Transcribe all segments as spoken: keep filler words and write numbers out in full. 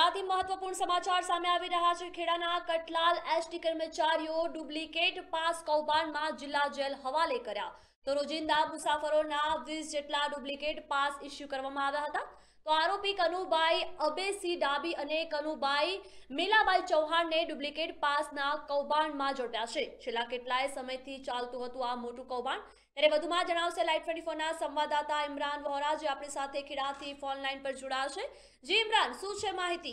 ખેડાથી મહત્વપૂર્ણ સમાચાર સામે આવી રહ્યા છે। ખેડાના કટલાલ એસટી કર્મચારીઓ ડુપ્લિકેટ પાસ કૌભાંડમાં જિલ્લા જેલ હવાલે કર્યા। તો રોજિંદા મુસાફરોના વીસ જેટલા ડુપ્લિકેટ પાસ ઇસ્યુ કરવામાં આવ્યા હતા। તો આરોપી કનુભાઈ અબેસી ડાબી અને કનુભાઈ મીલાબાઈ ચૌહાણને ડુપ્લિકેટ પાસના કૌભાંડમાં ઝડપ્યા છે। છેલ્લા કેટલાય સમયથી ચાલતું હતું આ મોટું કૌભાંડ। ત્યારે વધુમાં જણાવશે લાઈવ ટ્વેન્ટી ફોર ના સંવાદદાતા ઇમરાન વોરા, જે આપણી સાથે ખેડાથી ફોન લાઈન પર જોડાશે। જી ઇમરાન, શું છે માહિતી?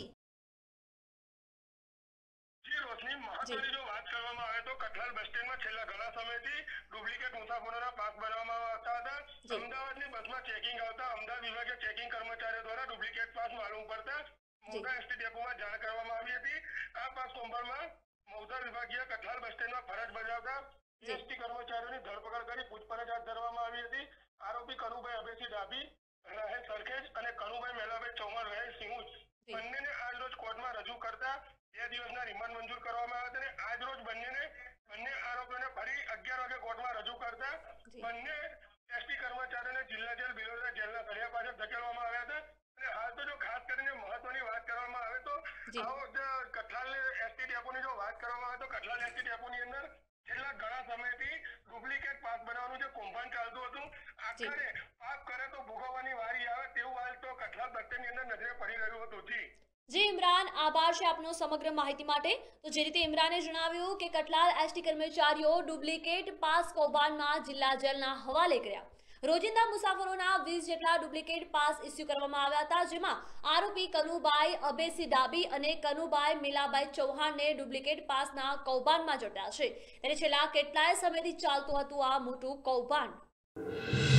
જી રોશની, મહત્વની જો વાત કરવામાં આવે તો કઠલાલ બસ સ્ટેન્ડમાં છેલ્લા ઘણા સમયથી ડુપ્લિકેટ મુસાફરોના પાસ બનાવવામાં આવતા હતા। અમદાવાદની બસમાં ચેકિંગ આવતા અમદાવાદ વિભાગીય ચેકિંગ કર્મચારીઓ દ્વારા ડુપ્લિકેટ પાસ માલુમ પડતા મોટા એસટી ડેપોમાં જાણ કરવામાં આવી હતી। આ પાસ કૌભાંડમાં મૌધા વિભાગીય કઠલાલ બસ સ્ટેન્ડમાં ફરજ બજાવતા એસટી કર્મચારીઓની ધરપકડ કરી પૂછપરછ હાથ ધરવામાં આવી હતી। આરોપી કનુભાઈ અબેસી ડાબી રહે સરખેજ અને કનુભાઈ મેલાભાઈ ચૌહાણ રહે સિંહુજ બંનેને આજ રોજ કોર્ટમાં રજૂ કરતા બે દિવસના રિમાન્ડ મંજૂર કરવામાં આવ્યા હતા। અને આજ રોજ બંનેને બંને આરોપીઓને ફરી અગિયાર વાગે કોર્ટમાં રજૂ કરતા બંને એસટી કર્મચારીઓને જિલ્લા જેલ બિલોડા જેલના સળિયા પાછળ ધકેલવામાં આવ્યા હતા। અને હાલ તો જો ખાસ કરીને મહત્વની વાત કરવામાં આવે તો આવો કઠલાલ એસટી ડેપોની જો વાત કરવામાં આવે તો કઠલાલ એસટી ડેપોની અંદર છેલ્લા ઘણા સમયથી ડુપ્લિકેટ પાસ બનાવવાનું જે કૌભાંડ ચાલતું હતું, આખરે પાપ કરે તો ભોગવવાની વારી આવે તેવું હાલ તો કઠલાલ બસ સ્ટેન્ડની અંદર નજરે પડી રહ્યું હતું। જી જી ઇમરાન, આભાર છે આપનો સમગ્ર માહિતી માટે। તો જે રીતે ઇમરાને જણાવ્યું કે કટલાલ એસટી કર્મચારીઓ ડુપ્લિકેટ પાસ કૌભાંડમાં જિલ્લા જેલના હવાલે કર્યા। રોજિંદા મુસાફરોના વીસ જેટલા ડુપ્લિકેટ પાસ ઇસ્યુ કરવામાં આવ્યા હતા, જેમાં આરોપી કનુભાઈ અબેસી ડાબી અને કનુભાઈ મીલાબાઈ ચૌહાણને ડુપ્લિકેટ પાસના કૌભાંડમાં ઝડપ્યા છે। ત્યારે છેલ્લા કેટલાય સમયથી ચાલતું હતું આ મોટું કૌભાંડ।